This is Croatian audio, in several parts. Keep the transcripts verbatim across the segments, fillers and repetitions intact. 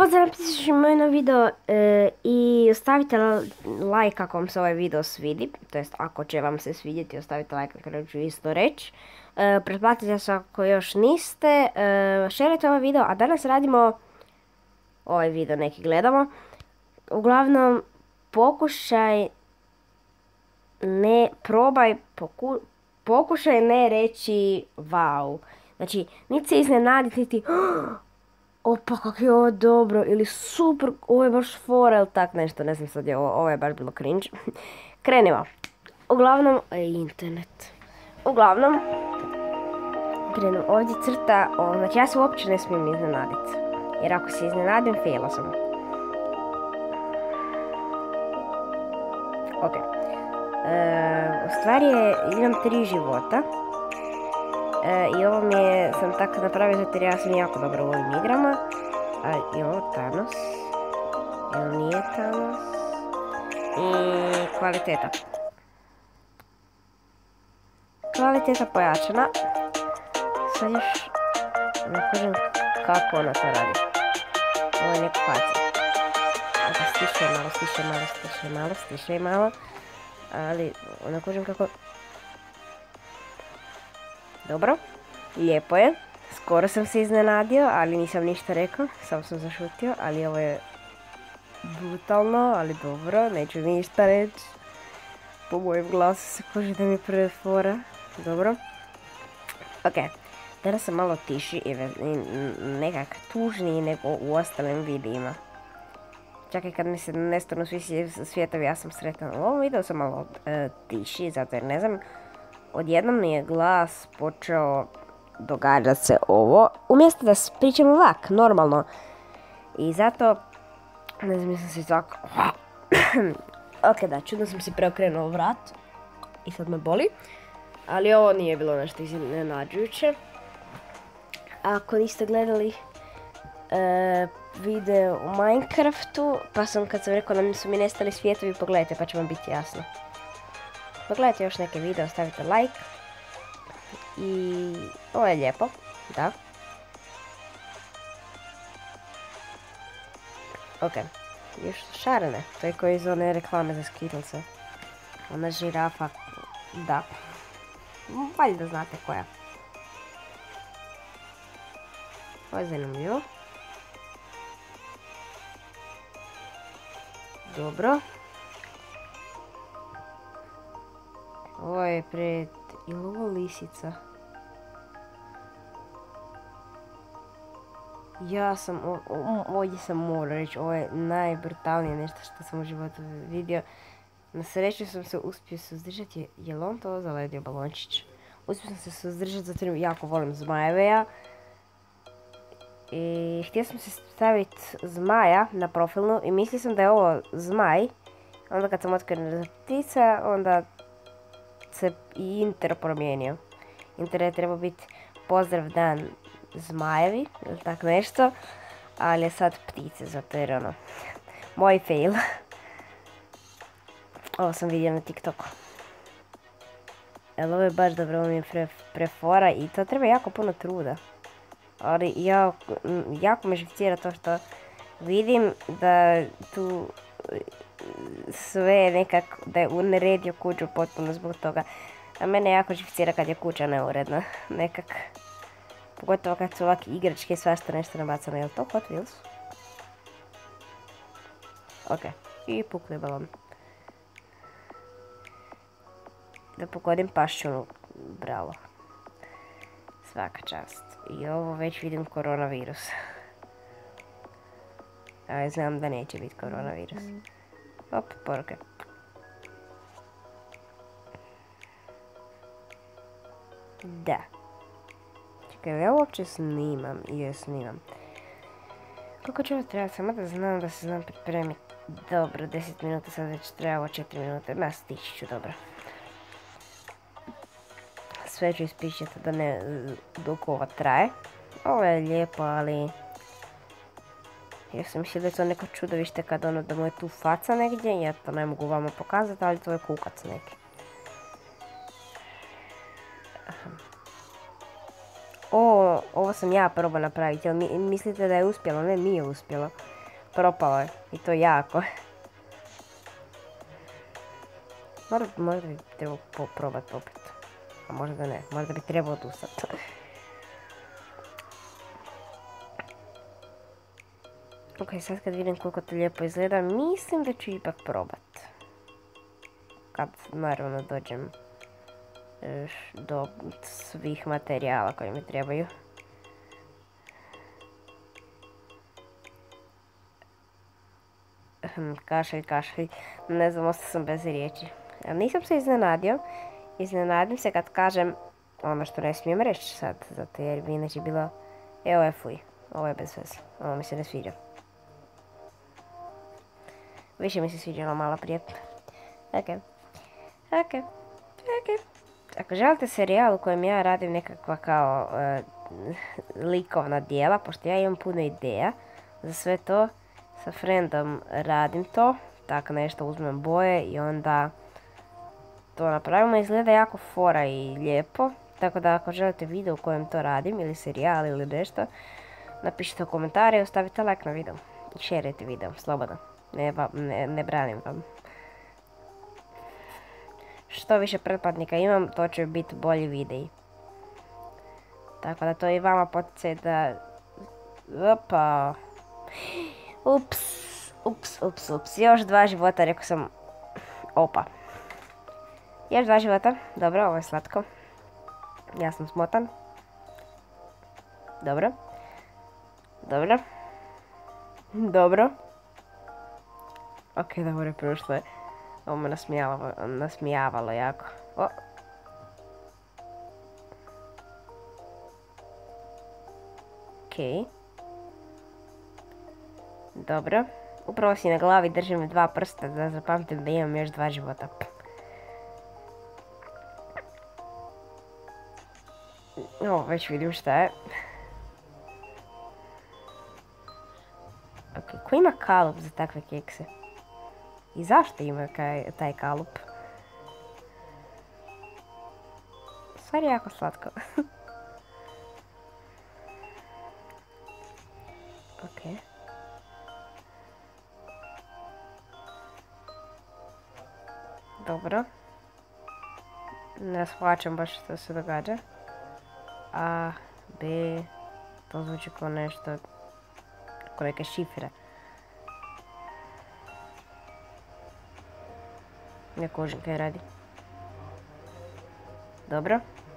Pozdrav, napišite moj na video e, i ostavite like ako vam se ovaj video svidi, to jest ako će vam se svidjeti, ostavite like ako ću isto reći. E, pretplatite se ako još niste, e, šerite ovaj video, a danas radimo, ovaj video neki gledamo, uglavnom pokušaj ne, probaj, poku, pokušaj ne reći wow, znači niti se iznenaditi, niti opa, kak je ovo dobro, ili super, ovo je baš fora, ili tak nešto, ne znam sad je ovo, ovo je baš bilo cringe. Krenimo. Uglavnom, e, internet. Uglavnom, krenemo, ovdje crta, o, znači ja se uopće ne smijem iznenaditi. Jer ako se iznenadim, faila sam. Ok. E, u stvari je, imam tri života. E, I ovo mi je, sam tako napravio zato jer ja sam jako dobro u ovim igrama. A, I ovo Thanos. Ili nije Thanos. I kvaliteta. Kvaliteta pojačana. Sad još ne kažem kako ona to radi. Ovo je neko faca. Dakle, stiše malo, stiše malo, stiše malo, stiše malo. Ali ne kažem kako... Dobro, lijepo je, skoro sam se iznenadio, ali nisam ništa rekao, samo sam zašutio, ali ovo je brutalno, ali dobro, neću ništa reći. Po mojem glasu se koži da mi prve fora, dobro. Ok, danas sam malo tiši i nekak tužniji nego u ostalim videima. Čak i kad mi se nestanu svi svijetovi, ja sam sretan. U ovom videu sam malo uh, tiši, zato jer ne znam, odjednom mi je glas počeo događati se ovo, umjesto da pričam ovak, normalno. I zato, ne znam, sam si tako... Ok, da, čudno sam si preokrenuo vrat i sad me boli. Ali ovo nije bilo nešto iznenađujuće. Ako niste gledali e, video o Minecraftu, pa sam kad sam rekao da su mi nestali svijetovi, pogledajte pa će vam biti jasno. Pogledajte još neke video, stavite like. I ovo je lijepo, da. Ok, još su šarene, to je koji iz one reklame za Skittlese. Ona žirafa, da. Valjda znate koja. Ovo je zanimljivo. Dobro. Ovo je pred... ili ovo lisica? Ja sam... Ovdje sam morao reći, ovo je najbrutalnije nešto što sam u životu vidio. Na sreću sam se uspio suzdržati, je li on to zaledio balončić? Uspio sam se suzdržati zato jer jako volim zmajeve ja. I htio sam se staviti zmaja na profilnu i mislio sam da je ovo zmaj. Onda kad sam otkrio ptica, onda se i Inter promijenio. Inter je trebao biti pozdrav dan zmajevi ili tak nešto, ali je sad ptice, zato jer ono, moj fail. Ovo sam vidio na TikToku. Jel ovo je baš dobro, ovo mi je pre, prefora i to treba jako puno truda. Ali jako, jako me živcira to što vidim da tu sve nekak, da je uneredio kuću potpuno zbog toga. A mene jako živcira kad je kuća neuredna, nekak. Pogotovo kad su ovakve igračke i svašta nešto nabacano. Je li to Hot Wheels? Ok, i pukli balon. Da pogodim paščunu, bravo. Svaka čast. I ovo već vidim koronavirus. A znam da neće biti koronavirus. Op, poruke. Da. Čekaj, ja uopće snimam i ja snimam. Koliko će ovo trebati? Samo da znam da se znam pripremiti. Dobro, deset minuta, sad već treba ovo četiri minute. Ma, stići ću, dobro. Sve ću ispišati da ne dok ovo traje. Ovo je lijepo, ali... Ja sam mislila da je to neko čudovište kad ono da mu je tu faca negdje. Ja to ne mogu vama pokazati, ali to je kukac neki. O, ovo sam ja probao napraviti, jel mi, mislite da je uspjelo? Ne, nije uspjelo. Propalo je. I to jako. Možda, možda bi trebao probati opet. A možda ne, možda bi trebao odustati. Ok, sad kad vidim koliko to lijepo izgleda, mislim da ću ipak probat. Kad naravno dođem do svih materijala koji mi trebaju. Kašalj, kašalj, ne znam, ostao sam bez riječi. Nisam se iznenadio. Iznenadim se kad kažem ono što ne smijem reći sad, zato jer bi inače bilo, evo je fuj, ovo je bez veze, ovo mi se ne sviđa. Više mi se sviđalo malo prije. Ok, ok, ok. Ako želite serijal u kojem ja radim nekakva kao uh, likovna dijela, pošto ja imam puno ideja za sve to, sa friendom radim to, tako nešto, uzmem boje i onda to napravimo, izgleda jako fora i lijepo, tako da ako želite video u kojem to radim, ili serijal ili nešto, napišite u komentare i ostavite like na video i šerite video, slobodno, ne, ne, ne branim vam. Što više pretplatnika imam, to će biti bolji videi. Tako da to i vama potiče da... Opa. Ups, ups, ups, ups. Još dva života, rekao sam... Opa. Još dva života. Dobro, ovo je slatko. Ja sam smotan. Dobro. Dobro. Dobro. Ok, dobro je prošlo je. Ovo me nasmijavalo, nasmijavalo jako. O. Ok. Dobro. Upravo si na glavi držim dva prsta da zapamtim da imam još dva života. O, već vidim šta je. Ok, ko ima kalup za takve kekse? I zašto ima taj kalup? Stvar je jako slatko. Ok. Dobro. Ne shvaćam baš što se događa. A, B, to zvuči kao nešto, kao neke šifre. Ne kužim kaj radi. Dobro.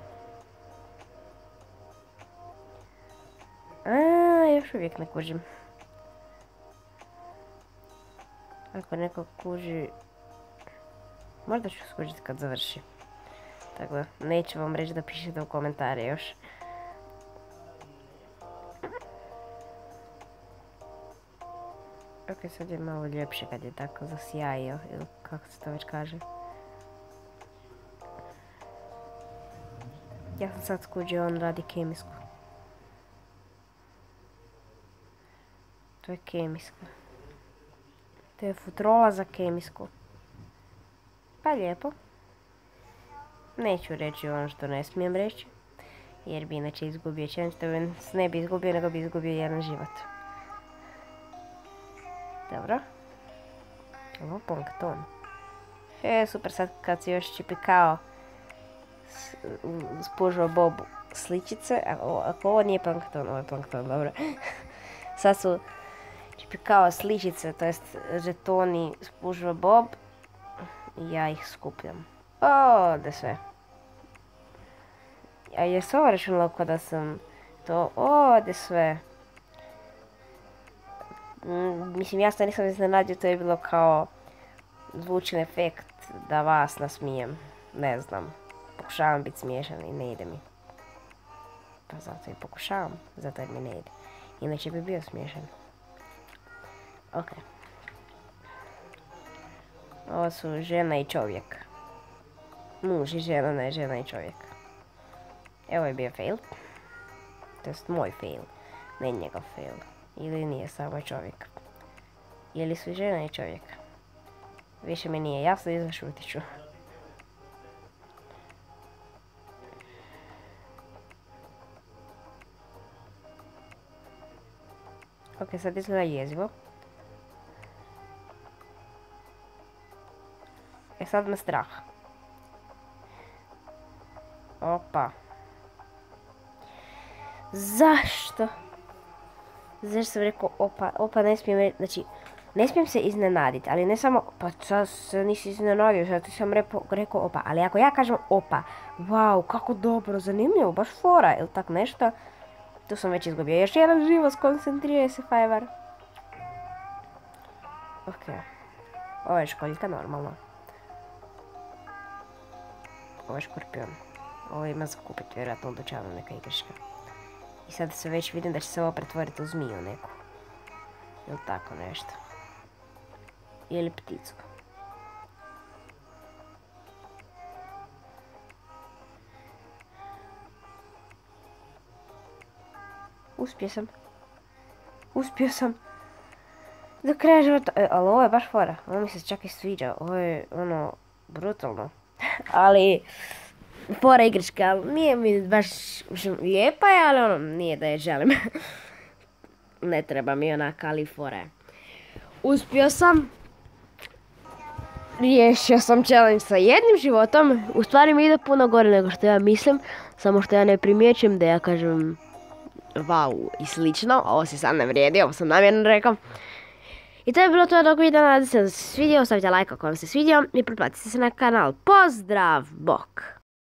A, još uvijek ne kužim. Ako neko kuži, možda ću skužiti kad završi. Tako da, neću vam reći da pišete u komentare još. Ok, sad je malo ljepše kad je tako zasjajio, ili kako se to već kaže. Ja sam sad skuđio, on radi kemijsku. To je kemijska. To je futrola za kemijsku. Pa lijepo. Neću reći ono što ne smijem reći, jer bi inače izgubio chance, ne bi izgubio, nego bi izgubio jedan život. Dobro. Ovo plankton. E, super, sad kad si još čipikao spužao Bob sličice, ako ovo nije plankton, ovo je plankton, dobro. Sad su čipikao sličice, to jest žetoni spužao Bob i ja ih skupljam. O, da sve. A je se ovo računalo kada sam to, o, da sve. Mm, mislim, ja se nisam iznenadio, to je bilo kao zvučni efekt da vas nasmijem. Ne znam, pokušavam biti smiješan i ne ide mi. Pa zato i pokušavam, zato jer mi ne ide. Inače bi bio smiješan. Ok. Ovo su žena i čovjek. Muž i žena, ne žena i čovjek. Evo je bio fail. To jest moj fail, ne njegov fail. Ili nije samo čovjek. Ili su žena i čovjek. Više mi nije jasno i zašutit ću. Ok, sad izgleda jezivo. E sad me strah. Opa. Zašto? Zašto sam rekao opa, opa ne smijem reći, znači, ne smijem se iznenaditi, ali ne samo, pa sad se nisi iznenadio, sad ti sam rekao, rekao opa, ali ako ja kažem opa, wow, kako dobro, zanimljivo, baš fora, ili tak nešto, tu sam već izgubio. Još jedan živo, skoncentriraj se, Fajvar. Ok, ovo je školjka, normalno. Ovo je škorpion. Ovo ima za kupiti, vjerojatno u dućanu neka igračka. I sad se već vidim da će se ovo pretvoriti u zmiju neku. Ili tako nešto. Ili pticu. Uspio sam. Uspio sam. Do kraja života. E, ali ovo je baš fora. Ovo mi se čak i sviđa. Ovo je ono brutalno. Ali fora igračka, ali nije mi baš lijepa je, ali ono nije da je želim. Ne treba mi onaka, ali fora je. Uspio sam. Riješio sam challenge sa jednim životom. U stvari mi ide puno gore nego što ja mislim. Samo što ja ne primjećujem da ja kažem wow i slično. Ovo se sad ne vrijedi, ovo sam namjerno rekao. I to je bilo to od ovog videa. Nadam se da se svidio. Ostavite like ako vam se svidio i pretplatite se na kanal. Pozdrav, bok!